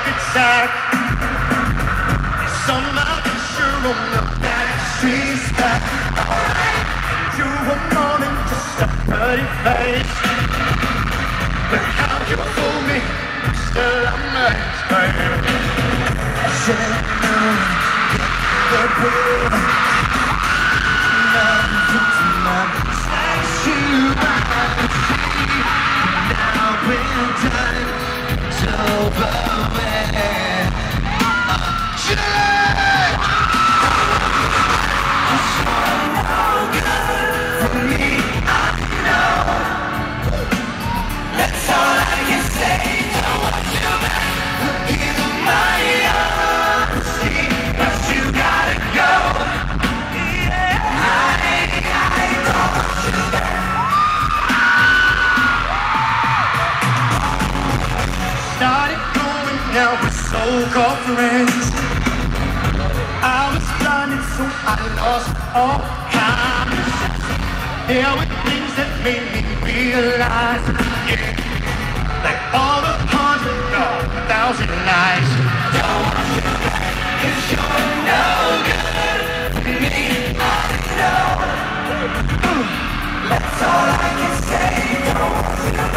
it's out. Some of the sure on the back streets back. You were more than just a pretty face. But how you fool me, still I'm nice, baby. I should've known the pool. Nothing to my mistakes you might see. Now we're done, it's over, man. That's all I can say. Don't want you back. Give my honesty, but you gotta go. I don't want you back. Started going out with so-called friends. I was blinded, so I lost all conscience. There were things that made me realize, yeah, like all the 100,000 lies. Don't want you back, 'cause you're no good for me, I know. That's all I can say. Don't want you back.